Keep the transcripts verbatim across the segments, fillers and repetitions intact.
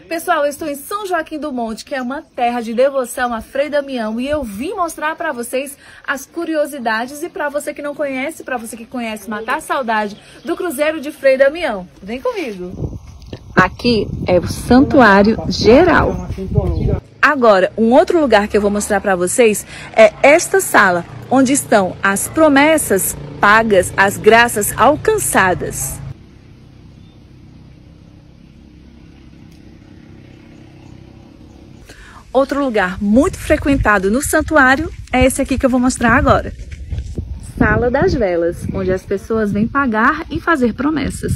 Pessoal, eu estou em São Joaquim do Monte, que é uma terra de devoção a Frei Damião, e eu vim mostrar para vocês as curiosidades e para você que não conhece, para você que conhece, matar a saudade do Cruzeiro de Frei Damião. Vem comigo! Aqui é o Santuário Geral. Agora, um outro lugar que eu vou mostrar para vocês é esta sala, onde estão as promessas pagas, as graças alcançadas. Outro lugar muito frequentado no santuário é esse aqui que eu vou mostrar agora. Sala das Velas, onde as pessoas vêm pagar e fazer promessas.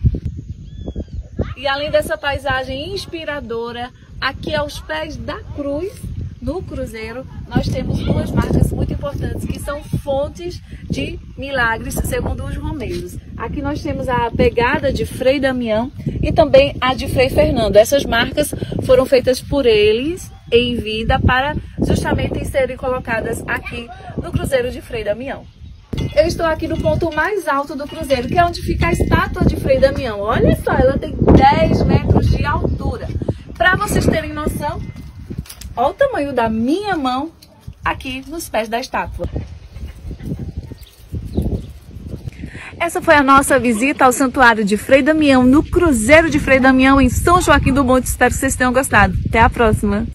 E além dessa paisagem inspiradora, aqui aos pés da cruz, no cruzeiro, nós temos duas marcas muito importantes que são fontes de milagres, segundo os romeiros. Aqui nós temos a pegada de Frei Damião e também a de Frei Fernando. Essas marcas foram feitas por eles em vida para justamente serem colocadas aqui no Cruzeiro de Frei Damião. Eu estou aqui no ponto mais alto do cruzeiro, que é onde fica a estátua de Frei Damião. Olha só, ela tem dez metros de altura. Para vocês terem noção, olha o tamanho da minha mão aqui nos pés da estátua. Essa foi a nossa visita ao Santuário de Frei Damião, no Cruzeiro de Frei Damião, em São Joaquim do Monte. Espero que vocês tenham gostado. Até a próxima!